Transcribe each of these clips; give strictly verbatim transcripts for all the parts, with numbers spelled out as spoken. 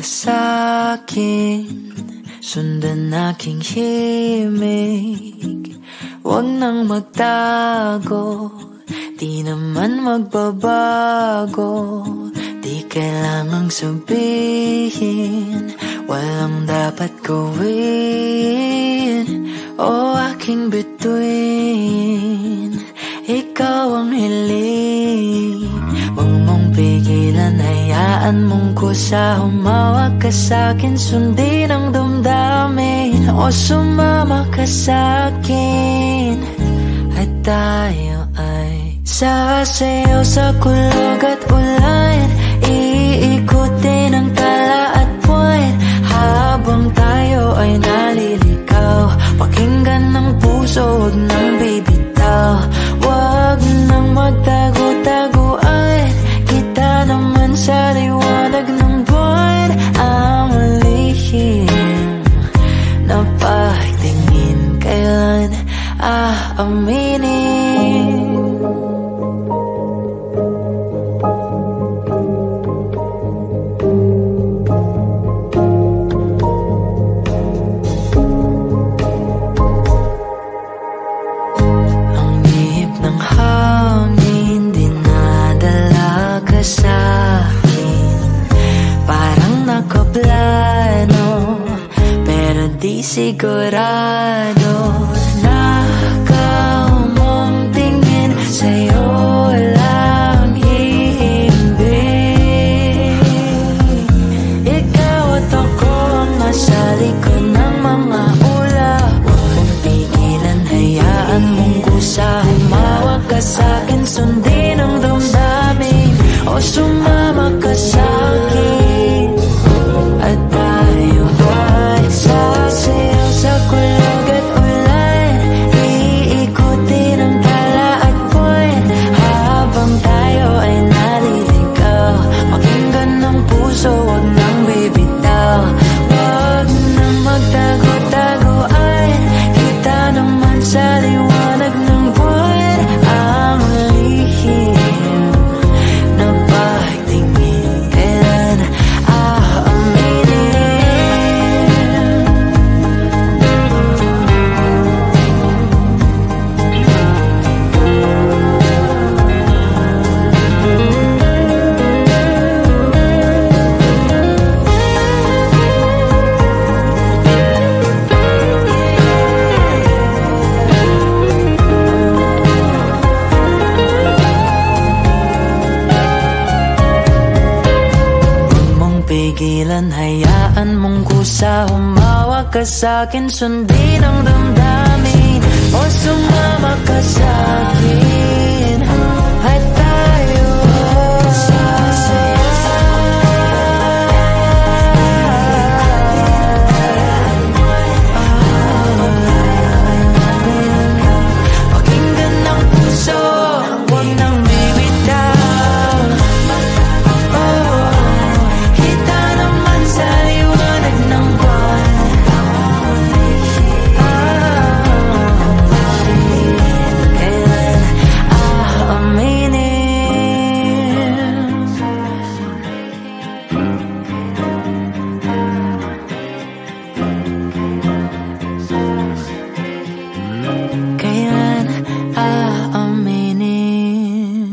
ka sa'kin, sundan aking himig. Huwag nang magtago, di naman magbabago. Di kailangang sabihin, walang dapat gawin. O aking bituin, ikaw ang hiling. Huwag mong pigilan, hayaan mong kusa. Humawak ka sa'kin, sundin ang damdamin. O sumama ka sa'kin, at tayo ay sasayaw sa kulog at ulan. Iikutin ang tala at buwan, habang tayo ay naliligaw. Pakinggan ng puso, huwag nang bibitaw. Huwag nang magtago-taguan, kita naman sa liwanag ng buwan. Ang lihim na pagtingin, kailan aaminin? Sigurado na ikaw mong tingin, sa'yo lang hihimbing. Ikaw at ako ang nasa likod ng mga ulap. Huwag mong pigilan, hayaan mong kusa. Humawak ka sa'kin, sundin ang damdamin. O sumama ka sa'kin, at tayo ay sasayaw sa kulog at ulan. Iikutin ang tala at buwan, habang tayo ay naliligaw. Pakinggan ng puso, huwag nang bibitaw. Huwag nang magtago-taguan, kita naman sa liwanag ng buwan. Ang lihim na pagtingin, kailan aaminin? Pigilan, hayaan mong kusa. Humawak ka sa'kin, sundin ang damdamin. O sumama ka sa'kin, at tayo pakinggan ng puso, huwag nang bibitaw. Kita naman sa liwanag ng buwan. Kailan aaminin? Kailan aaminin?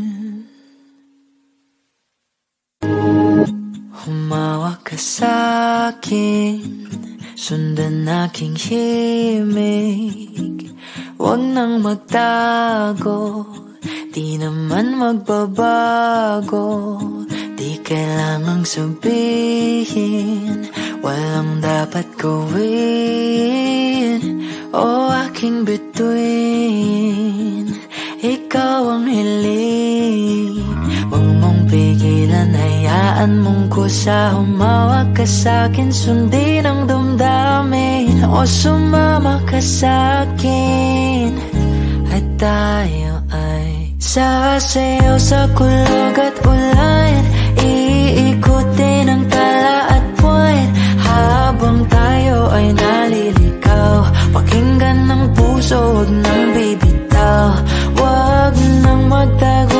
Humawak ka sa'kin, sundan aking himig. Huwag nang magtago, di naman magbabago. Di kailangang sabihin, walang dapat gawin. O aking bituin, ikaw ang hiling. Huwag mong pigilan, hayaan mong kusa. Humawak ka sa'kin, sundin ang damdamin. O sumama ka sa'kin, at tayo ay sasayaw sa kulog at ulan. Iikutin ang tala at buwan, habang tayo ay naliligaw. Pakinggan ng puso, huwag nang bibitaw. Huwag nang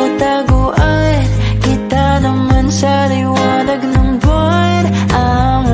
magtago-taguan, kita naman sa liwanag ng buwan. Ang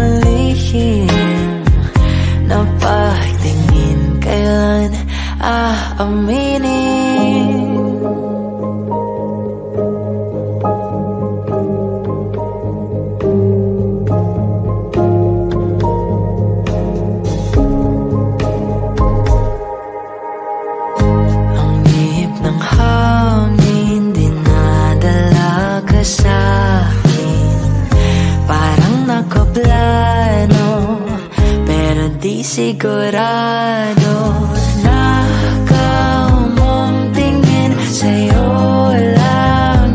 di sigurado na ikaw mong tingin sa'yo lang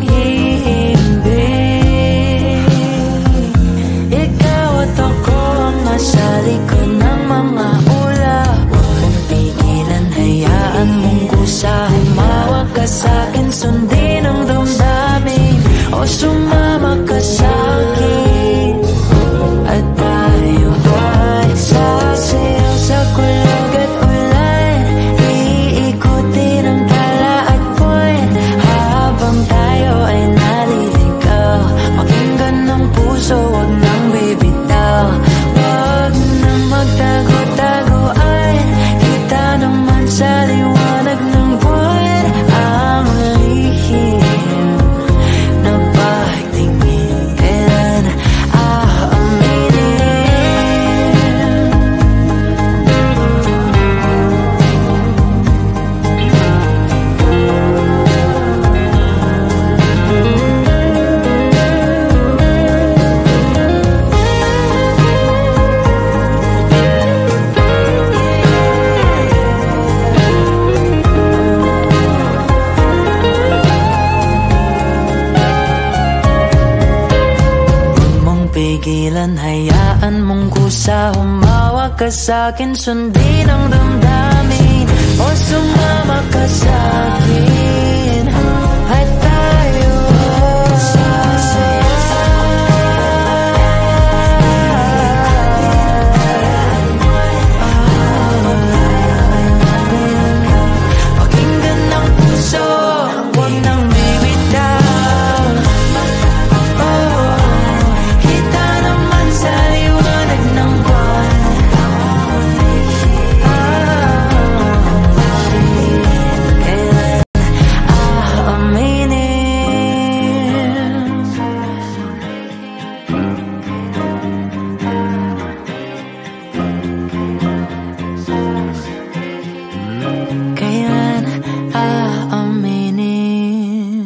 hihimbing. Ikaw at ako ang nasa likod ng mga ulap. Huwag mong pigilan, hayaan mong kusa. Humawak ka sa'kin, sundin ang damdamin, o sumama ka sa'kin. At tayo ay sasayaw sa kulog at ulan, iikutin ang tala at buwan, habang tayo ay naliligaw. Pakinggan ng puso, wag nang bibitaw. Wag nang magtago-taguan, kita naman sa liwanag ng buwan. Ang lihim na pagtingin, kailan aaminin? Pigilan, hayaan mong kusa. Humawak ka sa'kin, sundin ang damdamin, o sumama ka sa'kin. At tayo pakinggan ng puso, wag nang bibitaw. Kita naman sa liwanag ng buwan. Kailan aaminin? Kailan aaminin?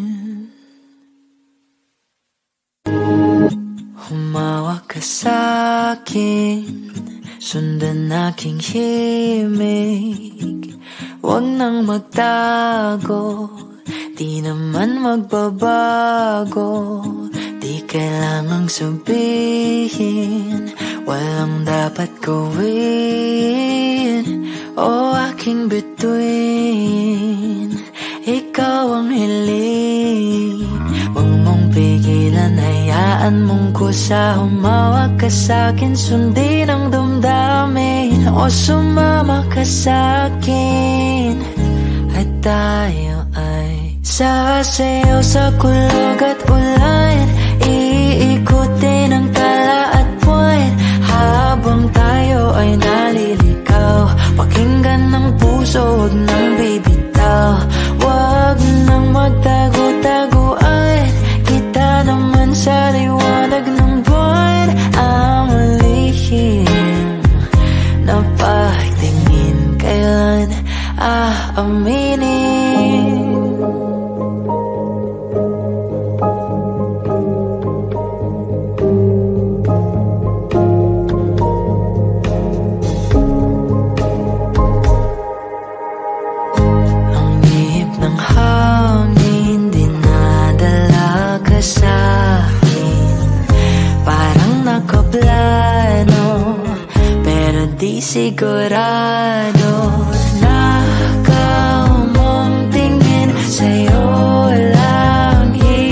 Humawak ka sa'kin, sundan aking himig. Huwag nang magtago, di naman magbabago. Di kailangang sabihin, walang dapat gawin, o aking bituin. Ikaw ang hiling, huwag mong pigilan, hayaan mong kusa. Humawak ka sa'kin, sundin ang damdamin, o sumama ka sa'kin. At tayo ay sasayaw sa kulog at ulan, iikutin ang tala at buwan, habang tayo ay naliligaw. Pakinggan ng puso, wag nang bibitaw. Wag nang magtago-taguan, kita naman sa liwanag ng buwan. Ang lihim na pagtingin, kailan aaminin? Ang ihip ng hangin dinadala ka sa'kin, parang nakaplano, pero di sigurado na ikaw mong tingin sa'yo lang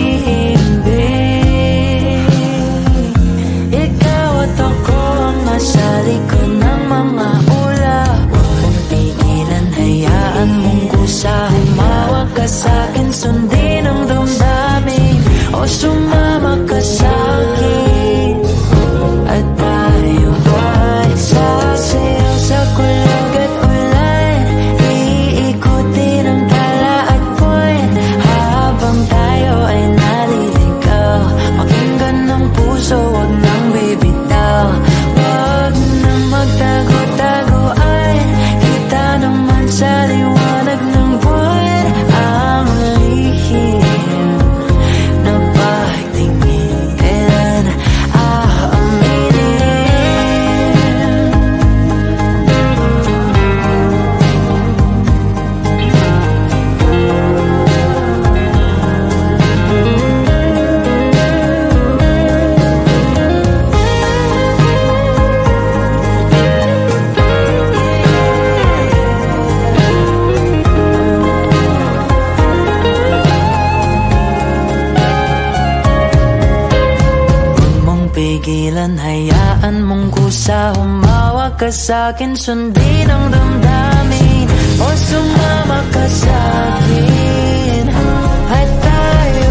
hihimbing. Ikaw at ako ang nasa likod ng mga ulap. Huwag mong pigilan, hayaan mong kusa. Humawak ka sa'kin, sundin ang damdamin, o sumama ka sa'kin. At tayo ay sasayaw sa kulog at ulan, pigilan, hayaan mong kusa. Humawak ka sa'kin, sundin ang damdamin. O sumama ka sa'kin at tayo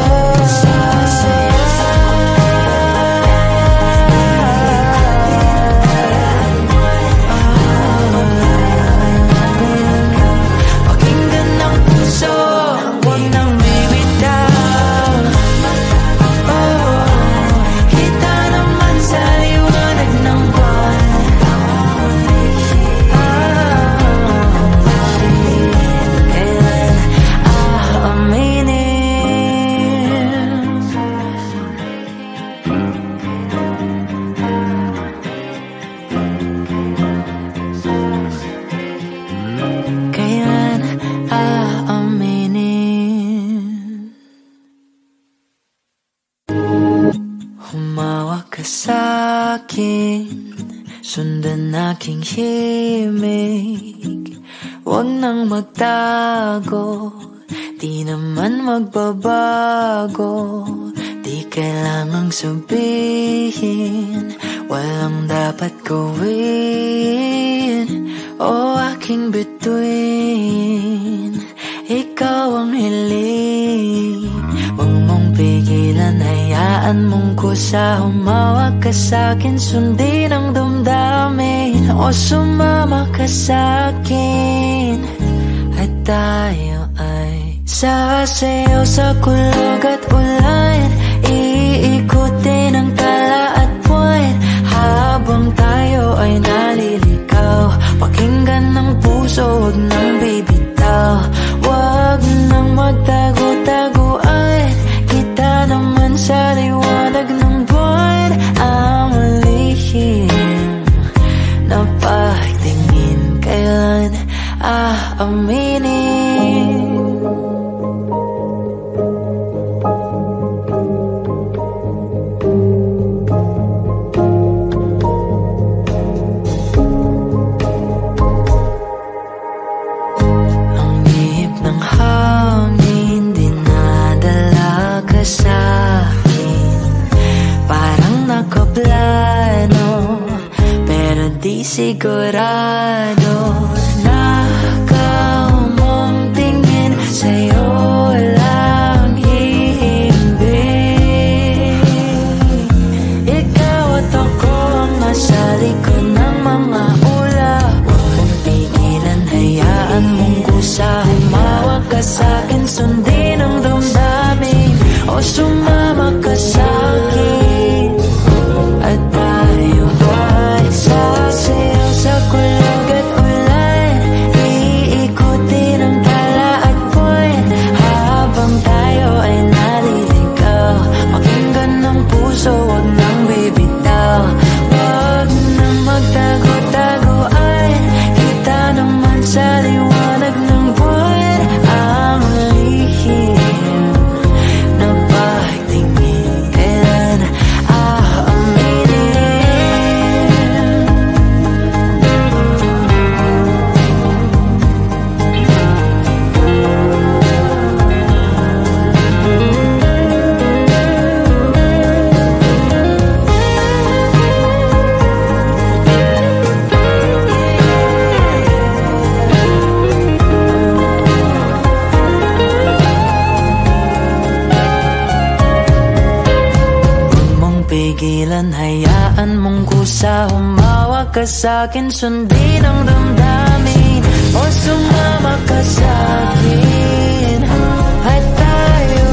pakinggan ng puso, huwag nang bibitaw. Oh, kita naman sa liwanag ng buwan. Kailan aaminin? Kailan aaminin? Humawak ka sa'kin, sundan aking himig. Huwag nang magtago, di naman magbabago. Di kailangang sabihin, walang dapat gawin. O aking bituin, ikaw ang hiling. Huwag mong pigilan, hayaan mong kusa. Humawak ka sa'kin, sundin ang damdamin. O sumama ka sa'kin at tayo ay sasayaw sa kulog at ulan. Iikutin ang tala at buwan habang tayo ay naliligaw. Pakinggan ng puso, huwag nang bibitaw. Huwag nang magtago-taguan, kita naman sa liwanag ng buwan. Ang lihim na pagtingin, kailan aaminin? Ang ihip ng hangin dinadala ka sa'kin. Parang nakaplano, pero di sigurado. Nakaw mong tingin, sa'yo lang hihimbing. Ikaw at ako ang nasa likod ng mga ulap. Huwag mong pigilan, hayaan mong kusa. Humawak ka sa'kin, sundin ang damdamin. O sumama ka sa'kin at tayo ay sasayaw sa kulog at ulan. Iikutin ang tala at buwan habang tayo ay naliligaw. Pakinggan ng puso, huwag nang bibitaw. Huwag nang magtago-taguan, kita naman sa liwanag ng buwan. Ang lihim na pagtingin, kailan aaminin? Huwag mong pigilan, hayaan mong kusa. Humawak ka sa'kin, sundin ang damdamin. O sumama ka sa'kin at tayo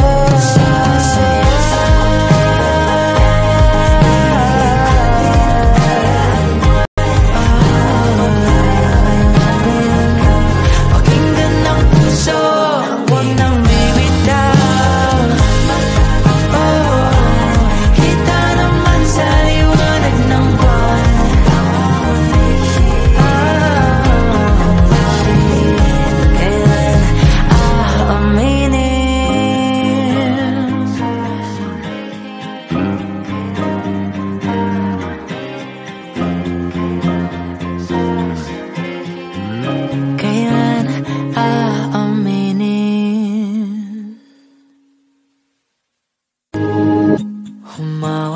pakinggan ng puso, huwag nang bibitaw. Oh, kita naman sa liwanag ng buwan. Kailan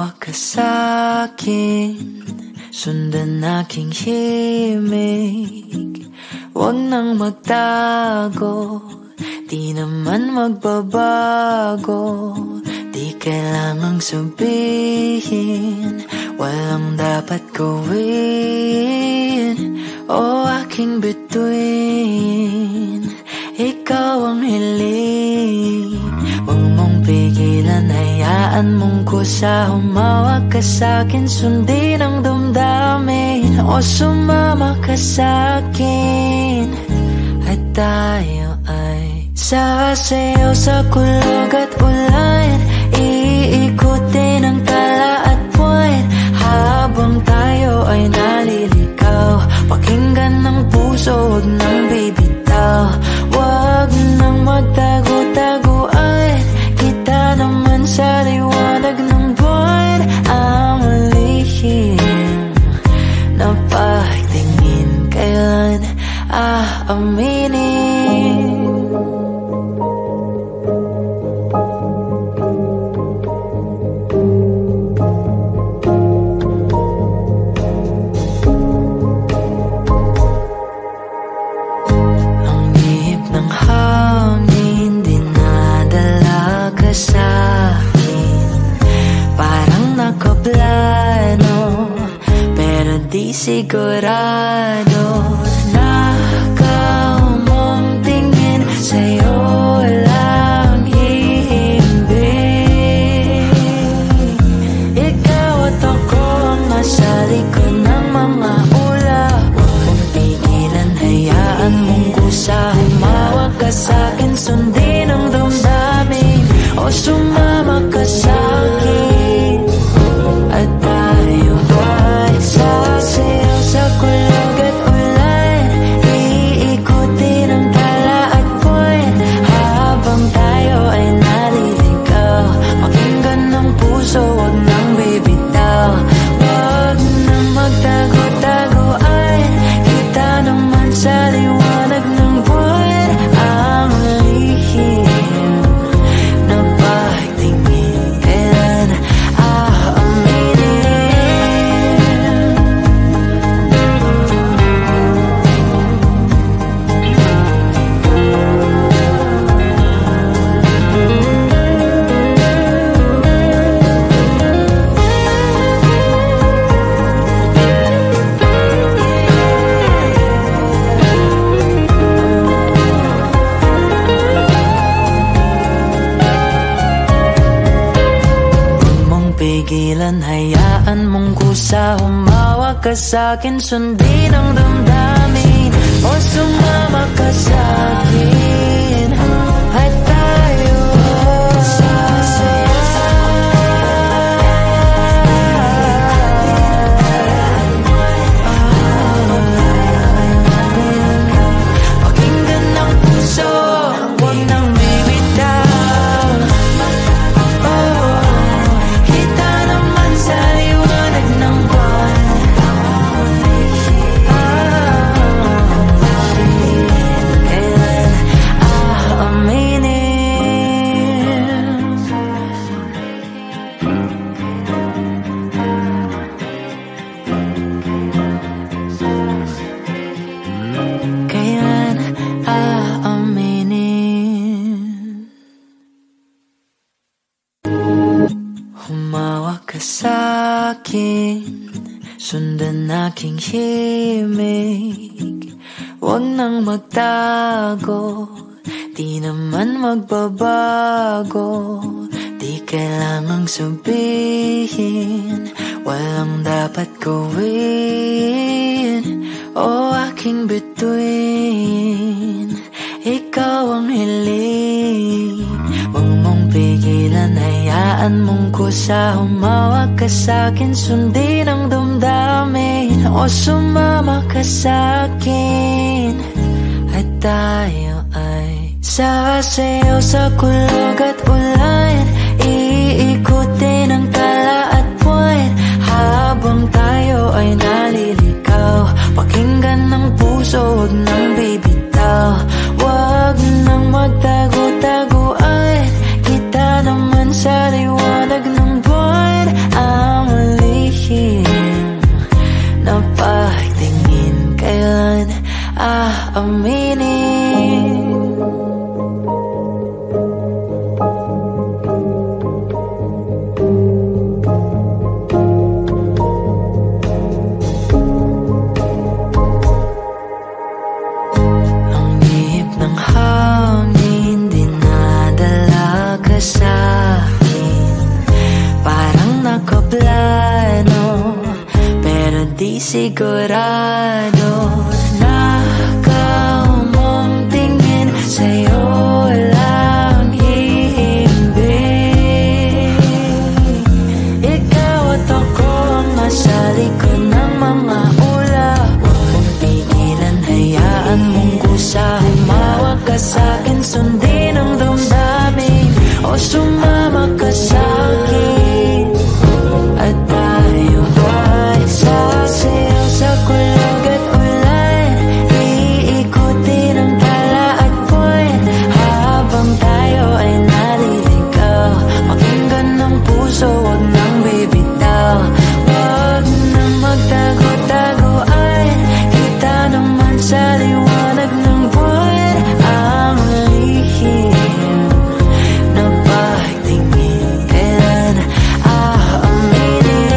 Humawa ka sa'kin, sundan aking himig. Huwag nang magtago, di naman magbabago. Di kailangang sabihin, walang dapat gawin. O aking bituin, ikaw ang hiling. Huwag mong pigilan, hayaan mong kusa. Humawak ka sa'kin, sundin ang damdamin. O sumama ka sa'kin, at tayo ay sasayaw sa kulog at ulan. Iikutin ang tala at buwan, habang tayo ay nalilikaw. Pakinggan ng puso, huwag nang bibitaw. Huwag nang magtago-taguan, kita naman sa liwanag ng buwan. Ang lihim na pagtingin, kailan aaminin? Sigurado na ikaw mong tingin, sa'yo lang hihimbing. Ikaw at ako ang nasa likod ng mga ulap. Huwag mong pigilan, hayaan mong kusa. Humawak ka sa'kin, sundin ang damdamin. O sumama ka sa'kin, at tayo ay sasayaw sa kulog at ulan. Iikutin ang tala at buwan, habang tayo ay naliligaw. Pakinggan ng puso, huwag nang bibitaw. Huwag nang magtago-taguan, kita naman sa liwanag ng buwan. Ang lihim na pagtingin, kailan aaminin? Pigilan, hayaan mong kusa. Humawak ka sa'kin, sundin ang damdamin. O sumama ka sa'kin, at tayo sasayaw. Pakinggan ng puso, huwag nang bibitaw. Humawak ka sa'kin, sundan aking himig. Huwag nang magtago, di naman magbabago. Di kailangang sabihin, walang dapat gawin. O aking bituin, ikaw ang hiling. Huwag mong pigilan, hayaan mong kusa. Humawak ka sa'kin, sundin ang damdamin. O sumama ka sa'kin, at tayo ay sasayaw sa kulog at ulan. Iikutin ang tala at buwan, habang tayo ay nalilikaw. Pakinggan ng puso, huwag nang bibitaw. Huwag nang magtago-taguan, kita naman sa liwanag ng buwan. di sigurado na mong tingin sa'yo lang hihimbing. Ikaw at ako ang nasa likod ng mga ulap. Huwag mong pigilan, hayaan mong kusa. Humawak ka sa'kin, sundin ang damdamin, o sumama ka sa'kin. At tayo ay sasayaw sa kulog at ulan, iikutin ang tala at buwan, habang tayo ay naliligaw. Pakinggan ng puso, wag nang bibitaw. Wag nang magtago-taguan, kita naman sa liwanag ng buwan. Ang lihim na pagtingin, kailan aaminin?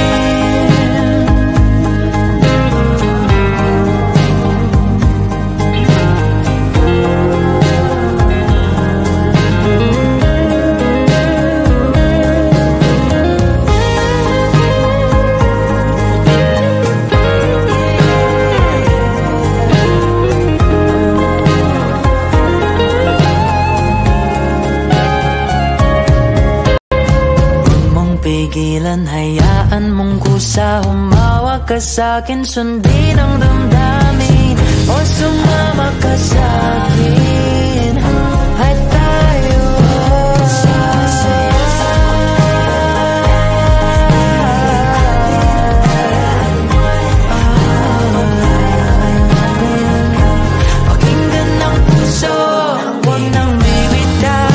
Pigilan, hayaan mong kusa. Humawak ka sa'kin, sundin ang damdamin, o sumama ka sa'kin. At tayo pakinggan ng puso, wag nang bibitaw.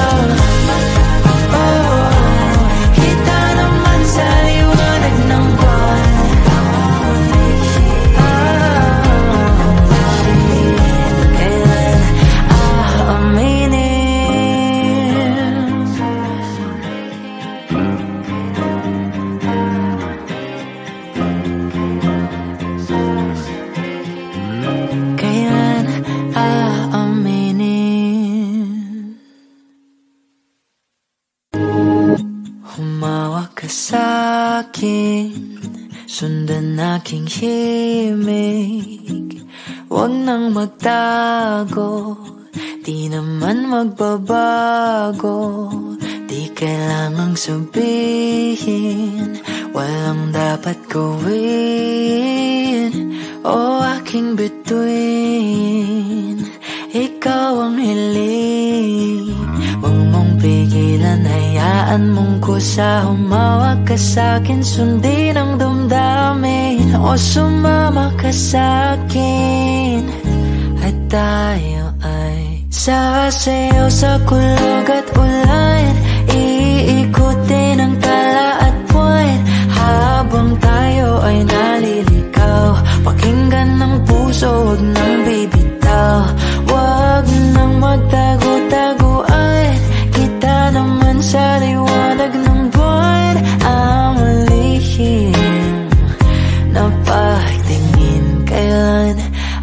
Humawak ka sa'kin, sundan aking himig. Huwag nang magtago, di naman magbabago. Di kailangang sabihin, walang dapat gawin, o aking bituin. Ikaw ang hiling, huwag mong pigilan, hayaan mong kusa. Humawak ka sa'kin, sundin ang damdamin, o sumama ka sa'kin. At tayo ay sasayaw sa kulog at ulan, iikutin ang tala at buwan, habang tayo ay naliligaw. Pakinggan ng puso, wag nang bibitaw. Wag nang magtago-taguan, kita naman sa liwanag ng buwan. Ang lihim na pagtingin, kailan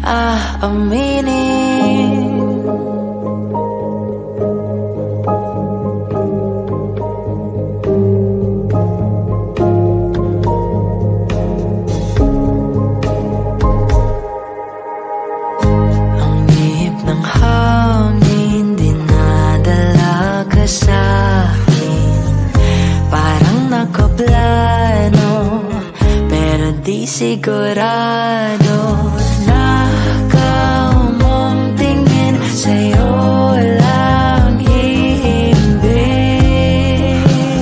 aaminin? Sigurado na mong tingin sa'yo lang hihimbing.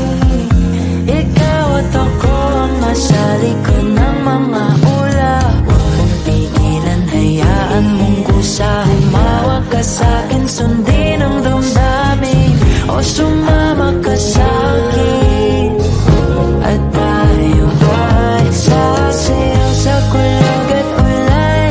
Ikaw at ako ang nasa likod ng mga ulap. Huwag mong pigilan, hayaan mong kusa. Humawak ka sa'kin, sundin ang damdamin, o sumama ka sa'kin. At tayo ay sasayaw sa kulog at ulan,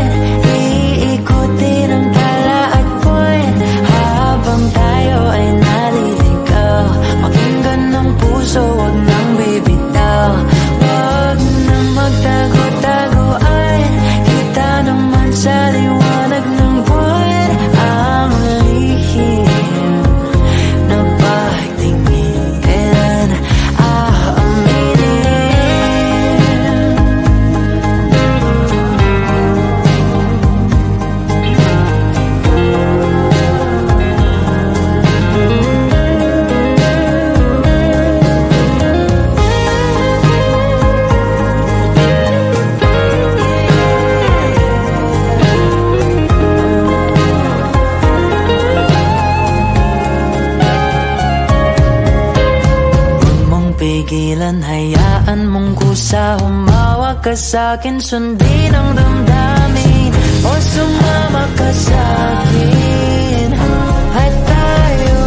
hayaan mong kusa. Humawak ka sa'kin, sundin ang damdamin, o sumama ka sa'kin at tayo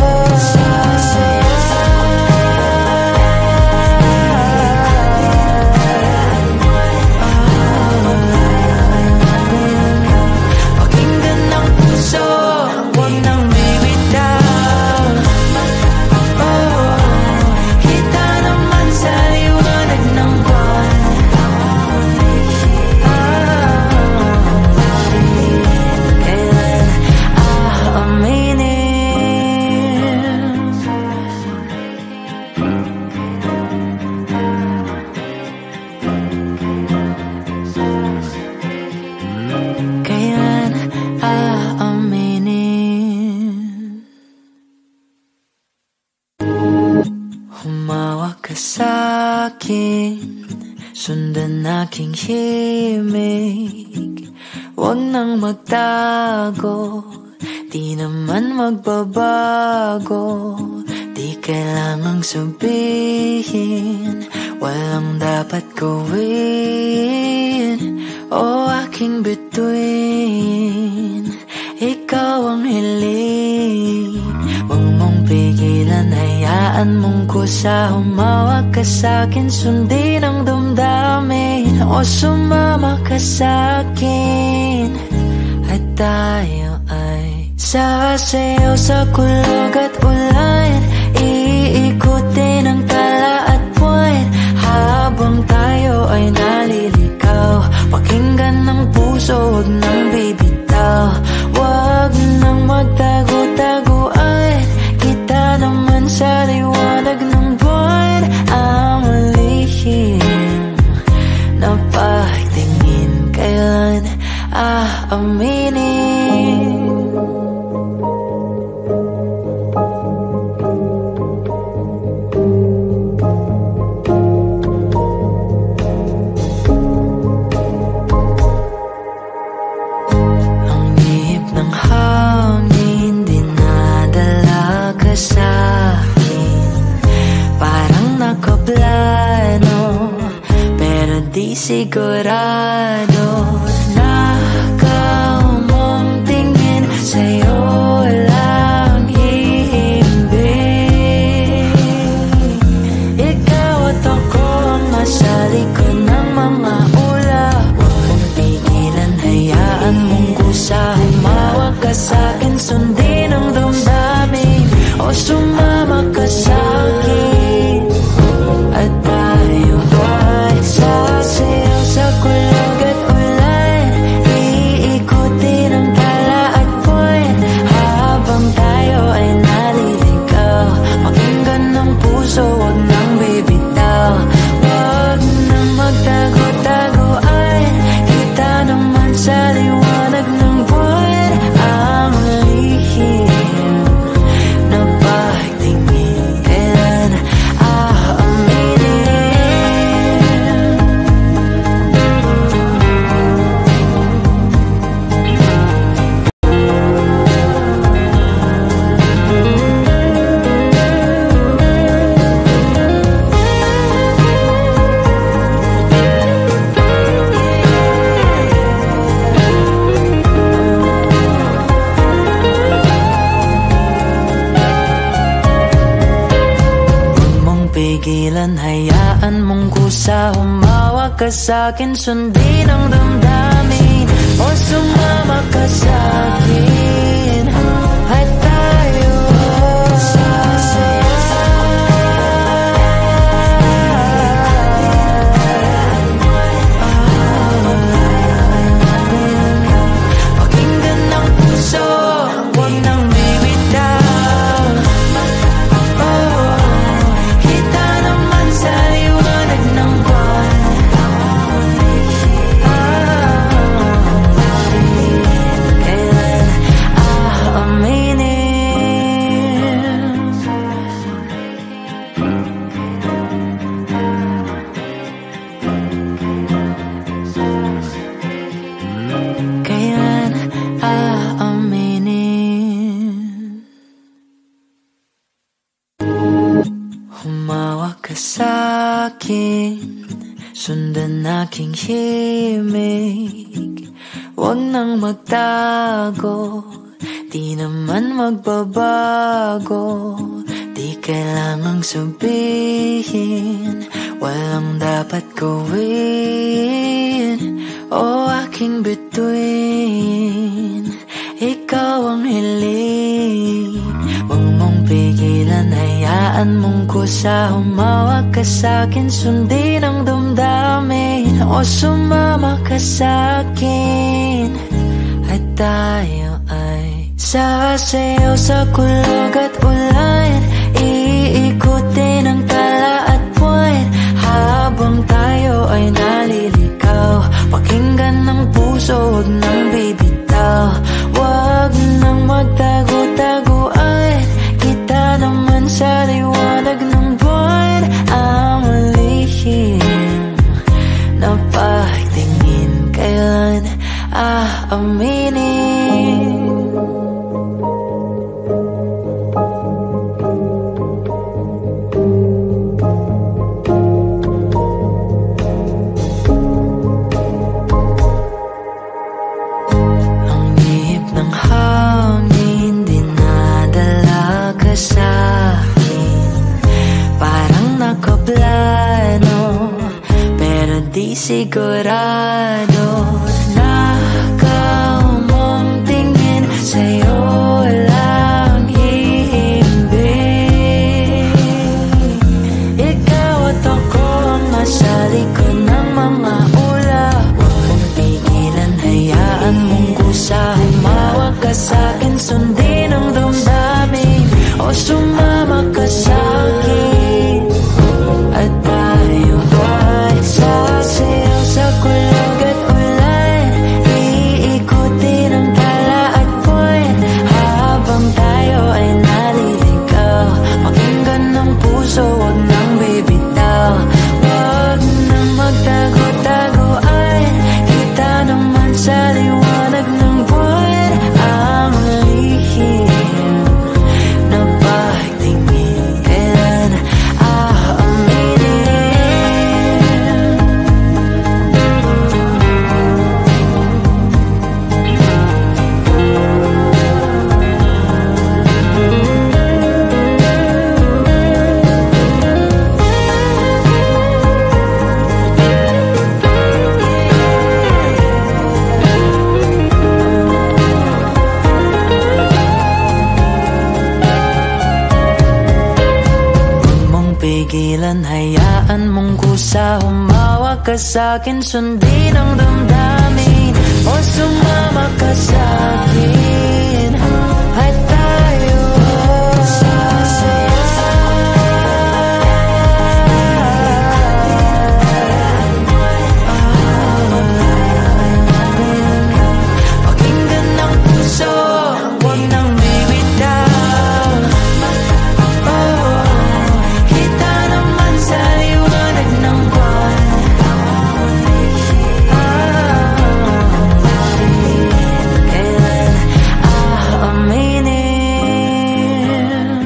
pakinggan ng puso, huwag nang bibitaw. Oh, kita naman sa liwanag ng buwan. Kailan aaminin? Kailan aaminin? Humawak ka sa'kin, sundan aking himig, huwag nang magtago, di naman magbabago. Di kailangang sabihin, walang dapat gawin, o aking bituin. Ikaw ang hiling, huwag mong pigilan, hayaan mong kusa. Humawak ka sa'kin, sundin ang damdamin, o sumama ka sa'kin at tayo ay sasayaw sa kulog at ulan. Iikutin ang tala at buwan habang tayo ay nalilikaw. Pakinggan ng puso, huwag nang bibitaw. Huwag nang magtago-taguan, kita naman sa liwanag ng buwan. Ang lihim na pagtingin, kailan aaminin? Di sigurado na ikaw mong tingin, sa'yo lang hihimbing. Ikaw at ako ang nasa likod ng mga ulap. Huwag mong pigilan, hayaan mong kusa. Humawak ka sa'kin, sundin ang damdamin, o sumama ka sa'kin at tayo ay sasayaw sa kulog at ulan. Iikutin ang tala at buwan habang tayo ay naliligaw. Pakinggan ng puso, huwag nang bibitaw. Huwag nang magtago-taguan, kita naman sa liwanag ng buwan. Ang lihim na pagtingin, kailan aaminin? Pigilan, hayaan mong kusa. Humawak ka sa'kin, sundin ang damdamin, o sumama ka sa'kin at tayo pakinggan ng puso, huwag nang bibitaw. Kita naman sa liwanag ng buwan. Kailan akin, sundan aking himig. Huwag nang magtago, di naman magbabago. Di kailangang sabihin, walang dapat gawin. O aking bituin, ikaw ang hiling. Huwag mong pigilan, hayaan mong kusa. Humawak ka sa'kin, sundin ang damdamin. O sumama ka sa'kin, at tayo ay sasayaw sa kulog at ulan. Iikutin ang tala at buwan, habang tayo ay nalilikaw. Pakinggan ng puso, huwag nang bibitaw. Huwag nang magtago-taguan, kita naman sa liwanag ng buwan. Ang lihim na pagtingin, kailan aaminin? Di sigurado, nakaumong tingin sa'yo lang hihimbing. Ikaw at ako ang nasa likod ng mga ulap. Huwag mong pigilan, hayaan mong kusa. Humawak ka sa'kin, sundin ang damdamin. O sumama ka sa'kin, at tayo ay sasayaw sa kulog at ulan. Iikutin ang tala at buwan, habang tayo ay naliligaw. Pakinggan ng puso, huwag nang bibitaw. Huwag nang magtago-taguan, kita naman sa liwanag ng buwan. Ang lihim na pagtingin, kailan aaminin? Pigilan, hayaan mong kusa. Humawak ka sa'kin, sundin ang damdamin. O sumama ka sa'kin, at tayo pakinggan ng puso, huwag nang bibitaw. Kita naman sa liwanag ng buwan. Kailan aaminin?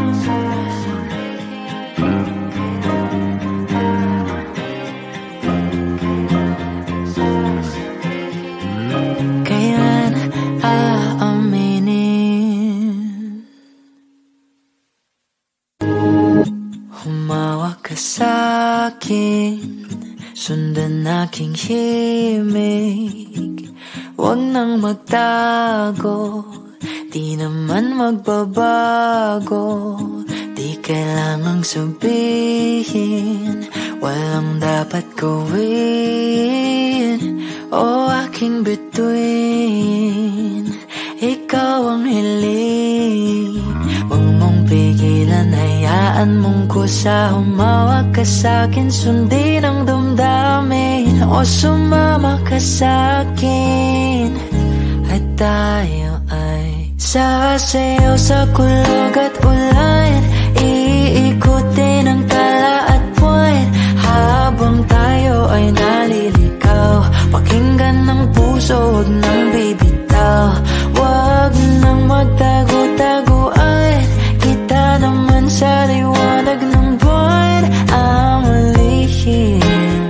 Kailan aaminin? Humawak ka sa'kin, sundan aking himig. Huwag nang magtago, di naman magbabago. Di kailangang sabihin, walang dapat gawin. O aking bituin, ikaw ang hiling. Huwag mong pigilan, hayaan mong kusa. Humawak ka sa'kin, sundin ang damdamin. O sumama ka sa'kin, at tayo ay sasayaw sa kulog at ulan. Iikutin ang tala at buwan, habang tayo ay nalilikaw. Pakinggan ng puso, huwag nang bibitaw. Huwag nang magtago-taguan, kita naman sa liwanag ng buwan. Ang lihim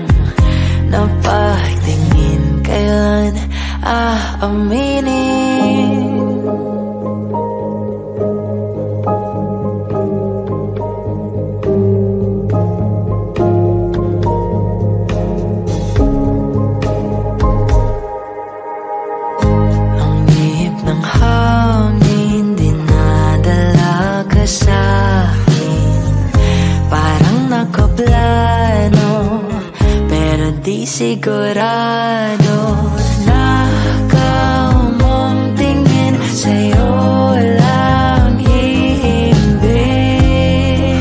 aaminin. Ang ihip ng hangin dinadala ka sa'kin, parang nakaplano pero di sigurado. Nakaumong tingin sa'yo lang hihimbing.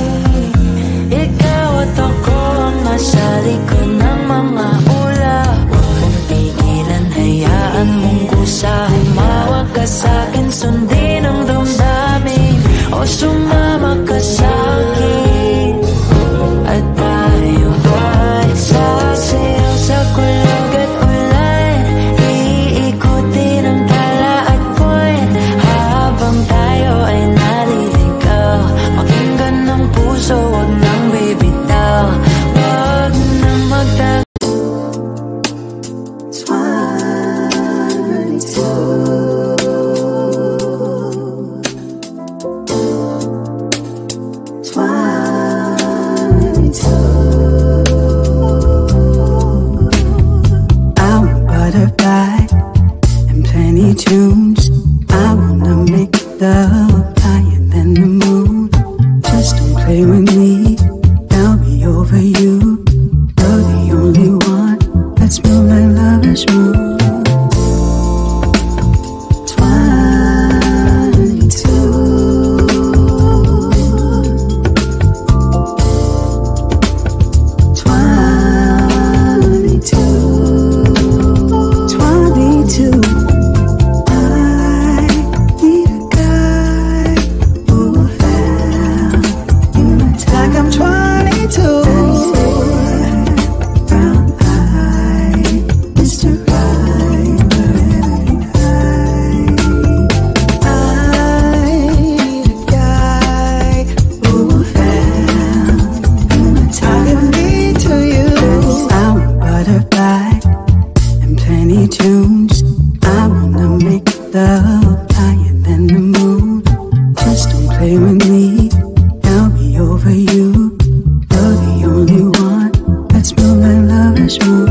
Ikaw at ako ang nasa likod ng mga ulap. Huwag mong pigilan, hayaan mong kusa. Humawak ka sa'kin, sundin ang damdamin, o sumama ka sa'kin. At tayo ay sasayaw sa kulog at ulan, iikutin ang tala at buwan, habang tayo ay naliligaw. Pakinggan ng puso, huwag nang bibitaw, huwag nang magtagal. Tunes. I wanna make love higher than the moon. Just don't play with me, I'll be over you. You're the only one. Let's move like lovers move. Tunes. I wanna make love higher than the moon. Just don't play with me, I'll be over you. You're the only one. Let's move like lovers move.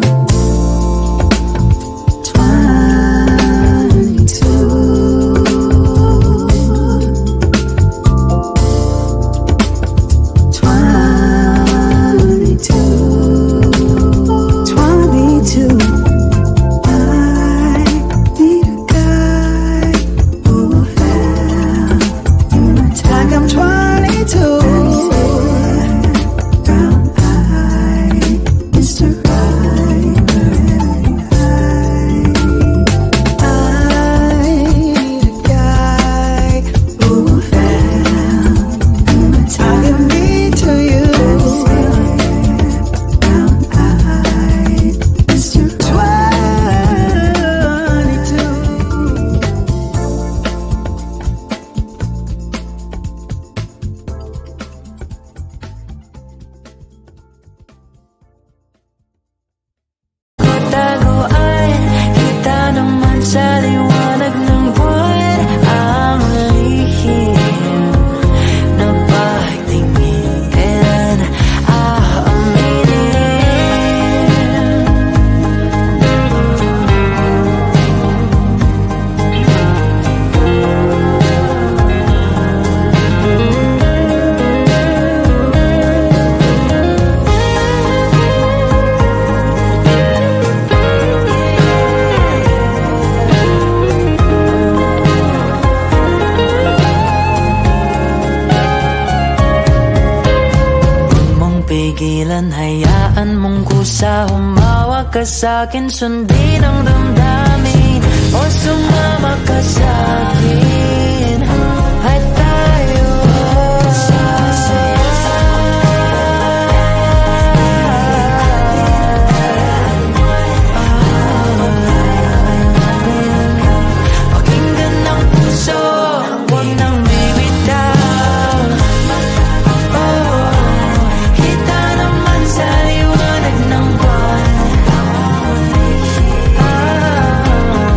pigilan, hayaan mong kusa. Humawak ka sa'kin, sundin ang damdamin, o sumama ka sa'kin. At tayo pakinggan ng puso, huwag nang bibitaw. Oh, kita naman sa liwanag ng buwan. Ah,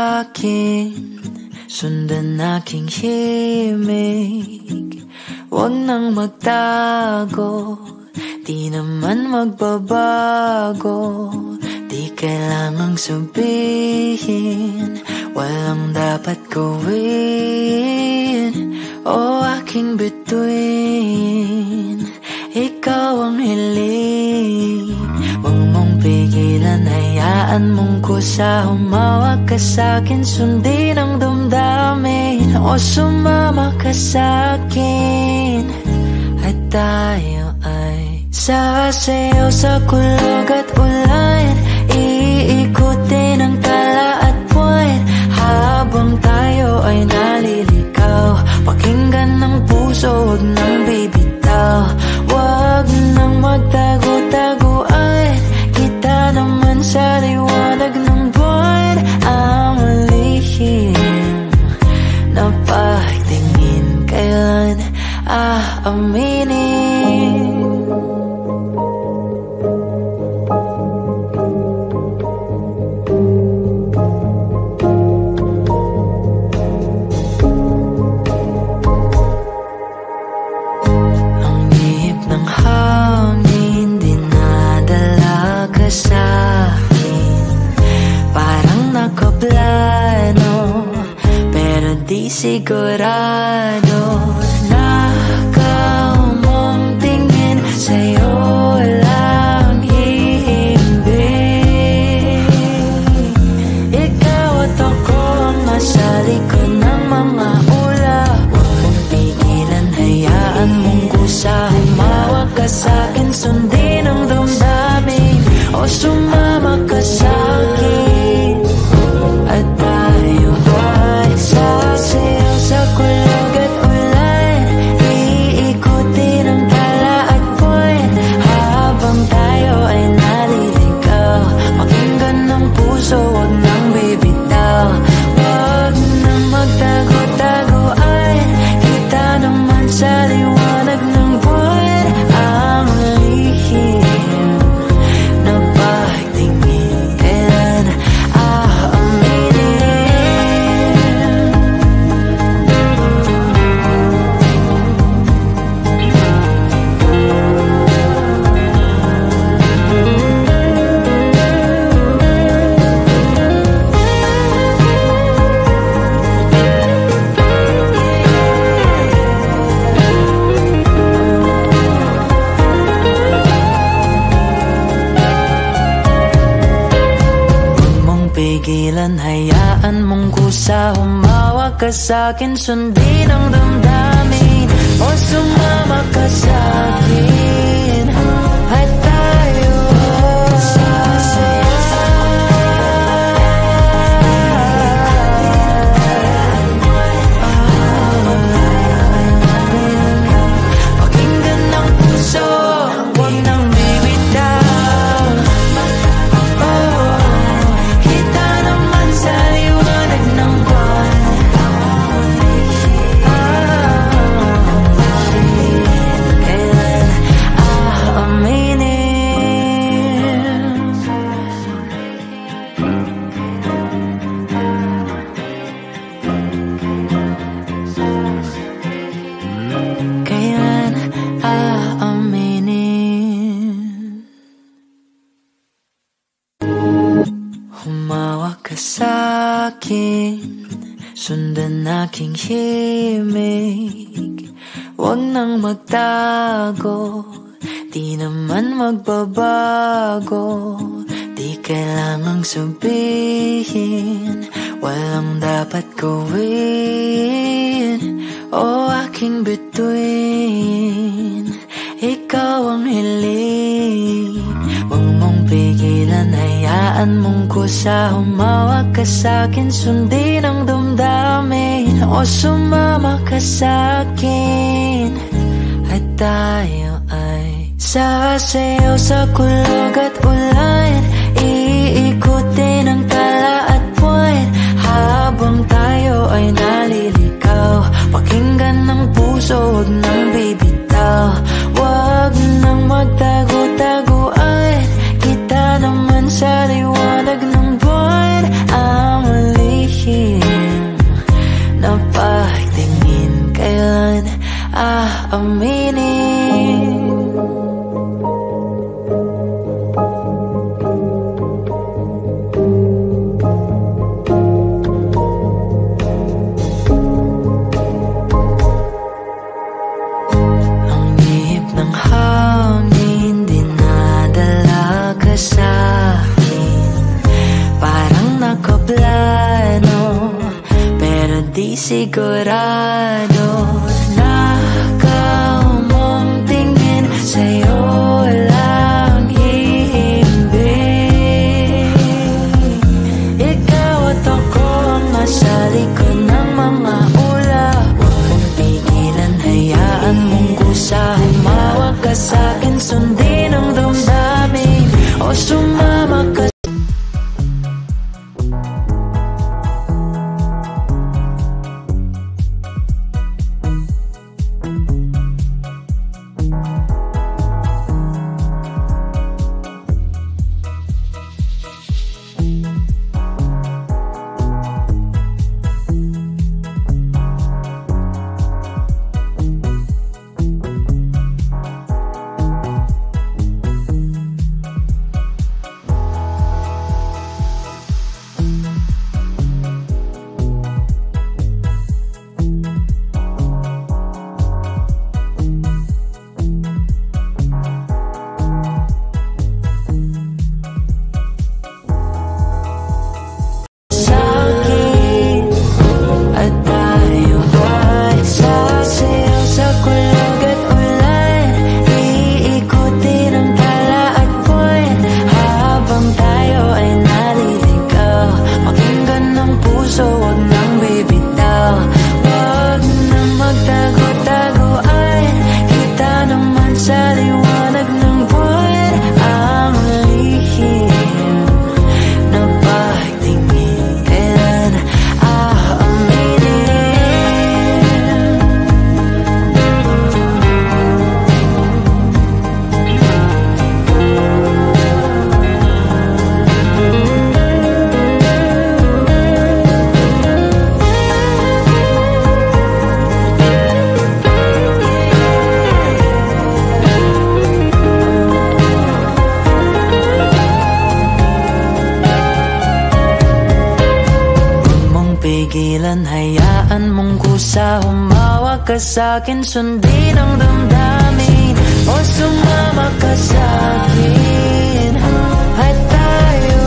sa'kin, sundan aking himig. Huwag nang magtago, di naman magbabago. Di kailangang sabihin, walang dapat gawin. O aking bituin, ikaw ang hiling. Huwag mong pigilan, hayaan mong kusa. Humawak ka sa'kin, sundin ang damdamin. O sumama ka sa'kin, at tayo ay sasayaw sa kulog at ulan. Iikutin ang tala at buwan, habang tayo ay naliligaw. Pakinggan ng puso, huwag nang bibitaw. Huwag nang magtago-taguan, kita naman sa liwanag ng buwan. Ang lihim na pagtingin, kailan aaminin? Sigurado na ikaw mong tingin, sa'yo lang hihimbing. Ikaw at ako ang nasa likod ng mga ulap. Huwag mong pigilan, hayaan mong kusa. Humawak ka sa'kin, sundin ang damdamin. O sumama ka sa'kin, at tayo ay sasayaw sa kulog at ulan. Iikutin ang tala at buwan, habang tayo ay naliligaw. Pakinggan ng puso, huwag nang bibitaw. Huwag nang magtago-taguan, kita naman sa liwanag ng buwan. Ang lihim na pagtingin, kailan aaminin? Pigilan, hayaan mong kusa. Humawak ka sa'kin, sundin ang damdamin. O sumama ka sa'kin, at tayo pakinggan ng puso, huwag nang bibitaw. Kita naman sa liwanag ng buwan. Kailan aaminin? Kailan aaminin? Humawak ka sa'kin, sundan aking himig. Huwag nang magtago, di naman magbabago. Di kailangang sabihin, walang dapat gawin. O aking bituin, ikaw ang hiling. Huwag mong pigilan, hayaan mong kusa. Humawak ka sa'kin, sundin ang damdamin. O sumama ka sa'kin, at tayo ay sasayaw sa kulog at ulan. Iikutin ang tala at buwan, habang tayo ay naliligaw. Pakinggan ng puso, huwag nang bibitaw. Huwag nang magtago-taguan, kita naman sa liwanag ng buwan. Ang lihim aaminin. Ang ihip ng hangin dinadala ka sa'kin, parang nakaplano pero di sigurado. Nakaumong tingin sa'yo lang hihimbing. Ikaw at ako ang nasa likod ng mga ulap. Huwag mong pigilan, hayaan mong kusa. Humawak ka sa'kin, sundin ang damdamin o sumama ka. Pigilan, hayaan mong kusa. Humawak ka sa'kin, sundin ang damdamin o sumama ka sa'kin at tayo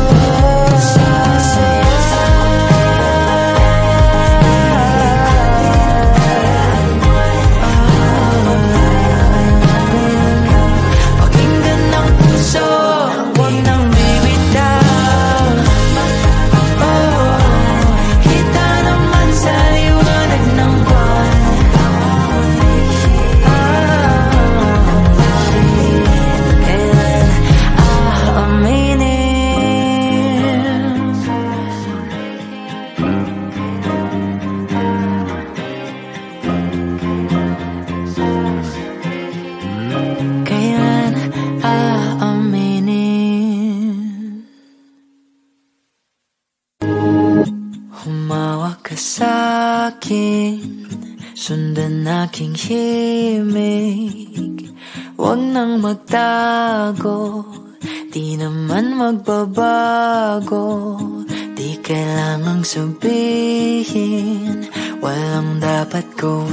pakinggan ng puso, huwag nang bibitaw. Kita naman sa liwanag ng buwan. Kailan aaminin? Kailan aaminin? Humawak ka sa'kin, sundan aking himig. Huwag nang magtago, di naman magbabago. Di kailangang sabihin, walang dapat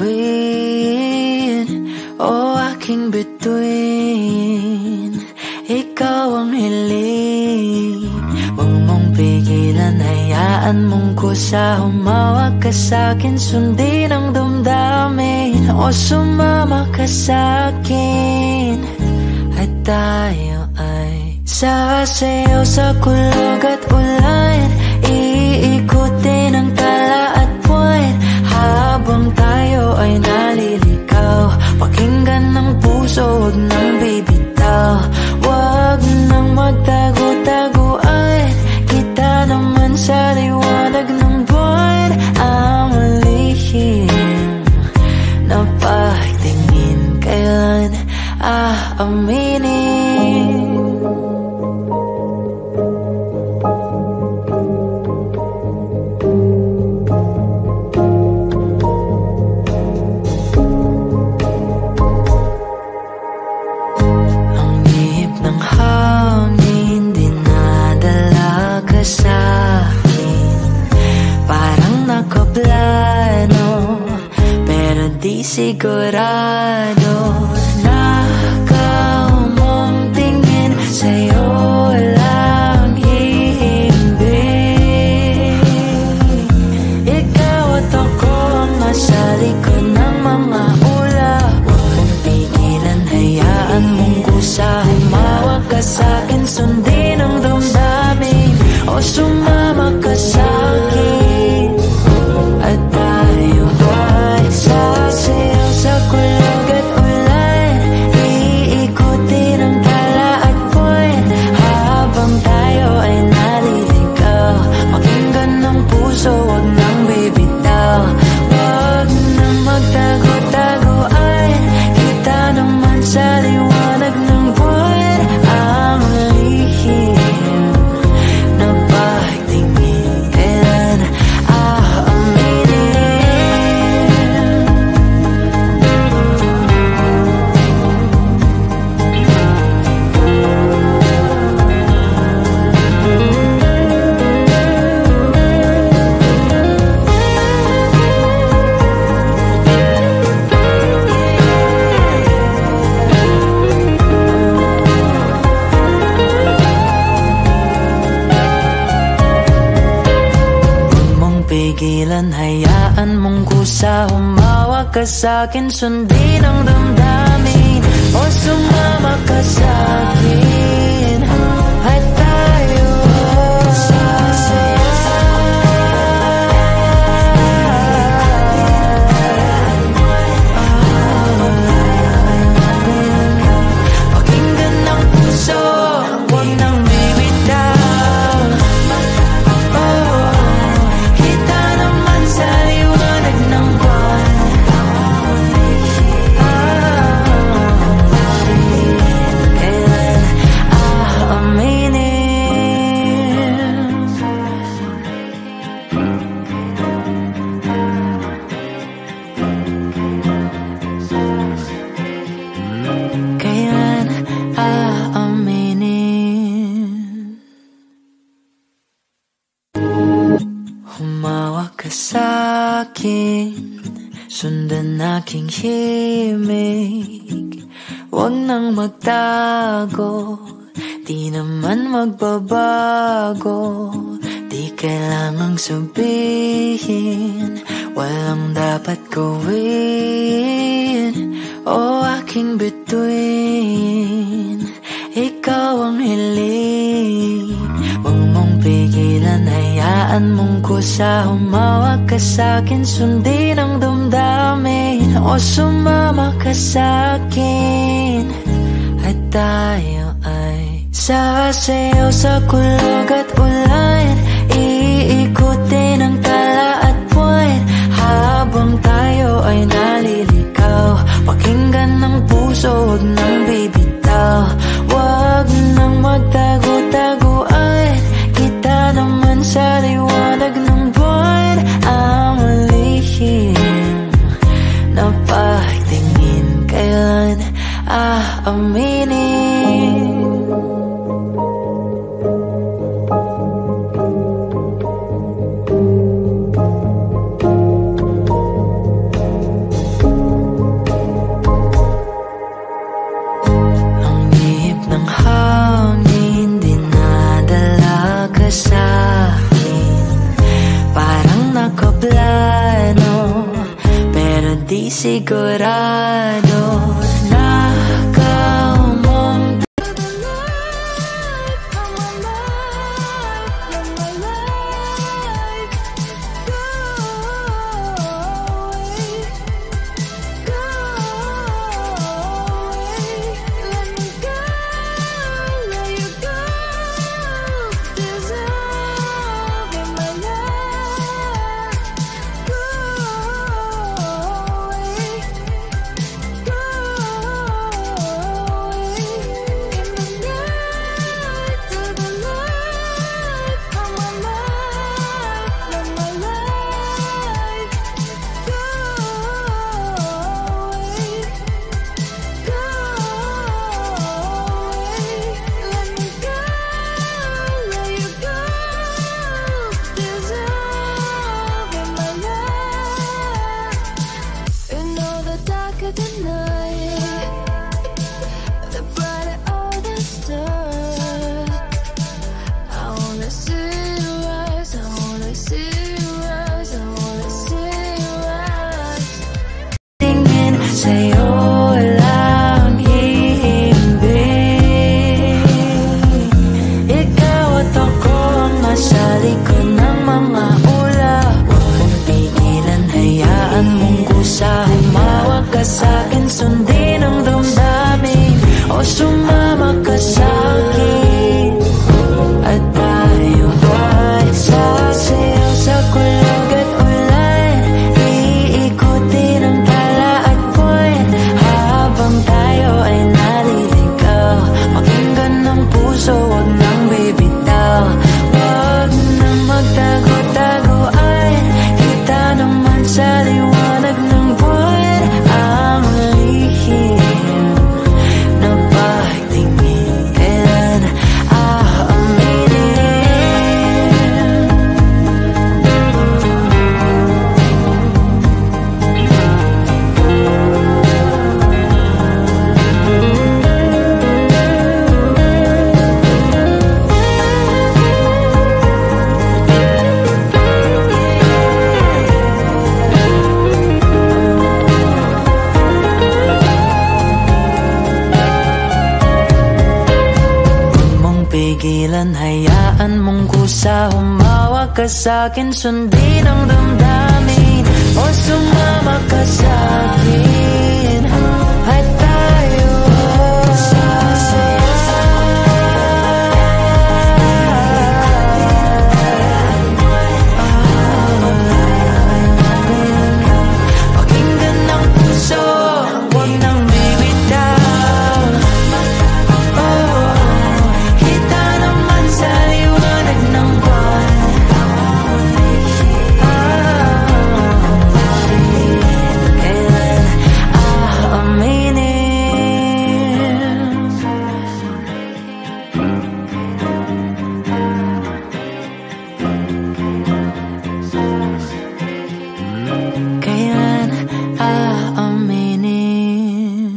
gawin o aking bituin. Ikaw ang hiling, huwag mong pigilan, hayaan mong kusa. Humawak ka sa'kin, sundin ang damdamin o sumama ka sa'kin at tayo ay sasayaw sa kulog at ulan. Iikutin ang tala at buwan habang tayo ay naliligaw. Pakinggan ng puso, huwag nang bibitaw. Huwag nang magtago-taguan, kita naman sa liwanag ng buwan. Ang malihim na pagtingin, kailan aaminin? sigurado na ikaw mong tingin sa'yo lang hihimbing. Ikaw at ako ang nasa likod ng mga ulap. Huwag mong pigilan, hayaan mong kusa. Humawak ka sa'kin, sundin ang damdamin, o sumama ka sa'kin. At tayo ay sasayaw sa kulog at ulan, iikutin ang tala at buwan, habang tayo ay naliligaw. Pakinggan ng puso, wag nang bibitaw. Wag nang magtago-taguan, kita naman sa liwanag ng buwan. Ang lihim na pagtingin, kailan aaminin? Pigilan, hayaan mong kusa. Humawak ka sa'kin, sundin ang damdamin, o sumama ka sa'kin. At tayo pakinggan ng puso, wag nang bibitaw. Humawak ka sa'kin, sundan aking himig. Huwag nang magtago, di naman magbabago. Di kailangang sabihin, walang dapat gawin, o aking bituin. Ikaw ang hiling, huwag mong pigilan, hayaan mong kusa. Humawak ka sa'kin, sundin ang damdamin, o sumama ka sa'kin. At tayo ay sasayaw sa kulog at ulan, iikutin ang tala at buwan, habang tayo ay naliligaw. Pakinggan ng puso, huwag nang bibitaw. Wag nang magtago-taguan, kita naman sa liwanag ng buwan. Ang lihim na pagtingin, kailan aaminin? Di sigurado na ikaw mong go. sundin ang damdamin o sumama ka sa'kin at tayo ay sasayaw sa kulog at ulan. Iikutin ang tala at buwan habang tayo ay naliligaw. Pakinggan ng puso, wag nang bibitaw. Wag nang magtago-taguan, kita naman sa liwanag ng buwan. Ang lihim na pagtingin, kailan aaminin? Pigilan, hayaan mong kusa, humawak ka sa'kin, sundin ang damdamin o sumama ka sa'kin at tayo pakinggan ng puso, wag nang bibitaw. Kita naman sa liwanag ng buwan. Kailan aaminin? Kailan aaminin?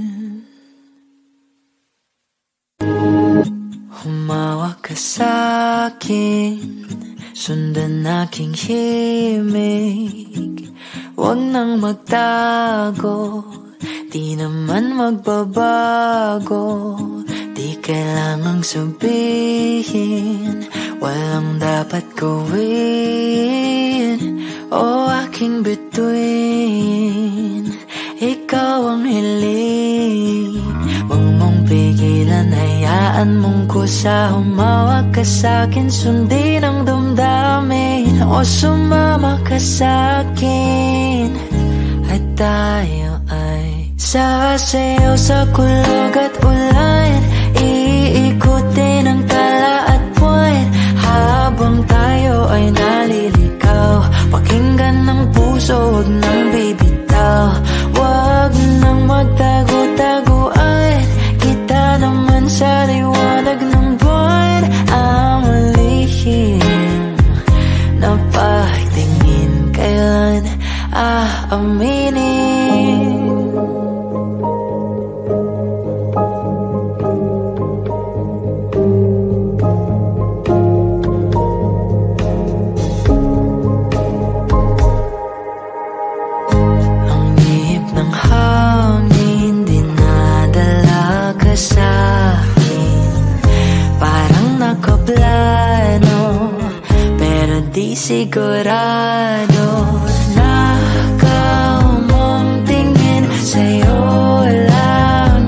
Humawak ka sa'kin, sundan aking himig. Huwag nang magtago, di naman magbabago. Di kailangang sabihin, walang dapat gawin o aking bituin. Ikaw ang hiling, huwag mong pigilan, hayaan mong kusa, humawak ka sa'kin, sundin ang damdamin o sumama ka sa'kin at tayo ay sasayaw sa kulog at ulan. Iikutin ang tala at buwan habang tayo ay naliligaw. Pakinggan ng puso, wag nang bibitaw. Wag nang magtago-taguan, kita naman sa liwanag ng buwan. Ang lihim na pagtingin, kailan aaminin? Sa'kin parang nakaplano pero di sigurado. Nakaumong tingin, sa'yo lang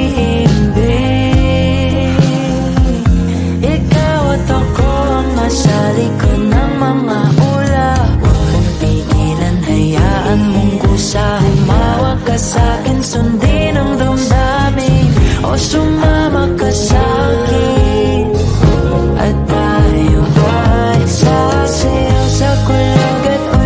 hihimbing. Ikaw at ako ang nasa likod ng mga ulap. Huwag mong pigilan, hayaan mong kusa, humawak ka sa'kin, sundin ang damdamin o sumama ka sa'kin at tayo ay sasayaw sa kulog at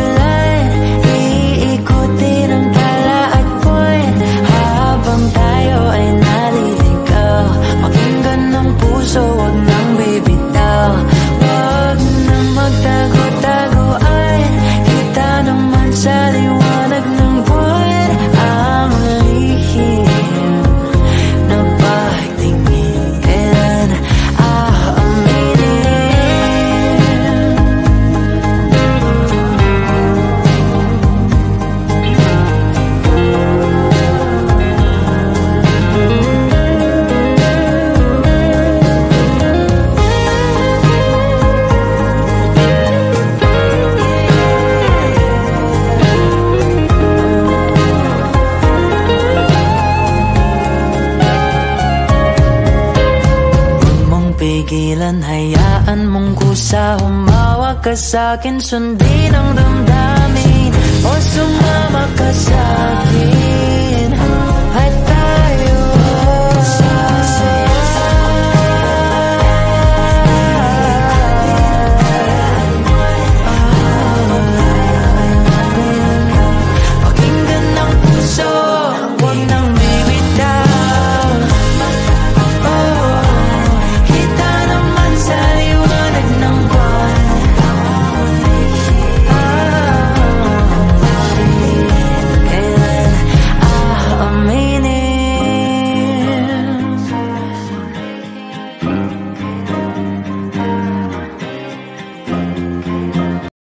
pigilan, hayaan mong kusa. Humawak ka sa'kin, sundin ang damdamin.